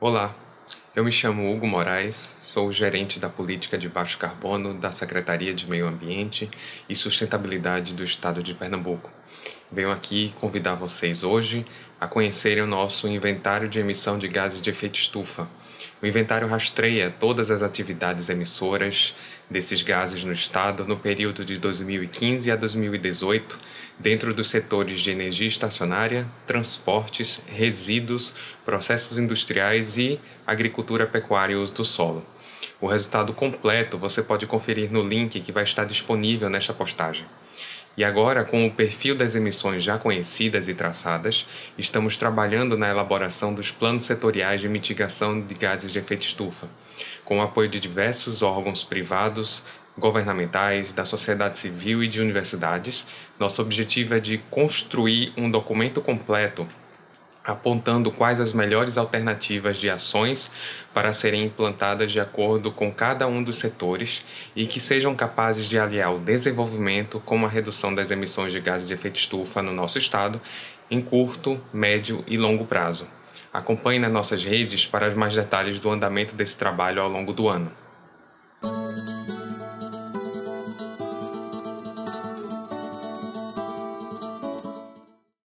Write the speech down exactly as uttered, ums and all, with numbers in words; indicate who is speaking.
Speaker 1: Olá, eu me chamo Hugo Moraes, sou o gerente da política de baixo carbono da Secretaria de Meio Ambiente e Sustentabilidade do Estado de Pernambuco. Venho aqui convidar vocês hoje a conhecerem o nosso inventário de emissão de gases de efeito estufa. O inventário rastreia todas as atividades emissoras desses gases no estado no período de dois mil e quinze a dois mil e dezoito, dentro dos setores de energia estacionária, transportes, resíduos, processos industriais e agricultura pecuária e uso do solo. O resultado completo você pode conferir no link que vai estar disponível nesta postagem. E agora, com o perfil das emissões já conhecidas e traçadas, estamos trabalhando na elaboração dos planos setoriais de mitigação de gases de efeito estufa, com o apoio de diversos órgãos privados, governamentais, da sociedade civil e de universidades. Nosso objetivo é de construir um documento completo apontando quais as melhores alternativas de ações para serem implantadas de acordo com cada um dos setores e que sejam capazes de aliar o desenvolvimento com a redução das emissões de gases de efeito estufa no nosso estado em curto, médio e longo prazo. Acompanhe nas nossas redes para mais detalhes do andamento desse trabalho ao longo do ano.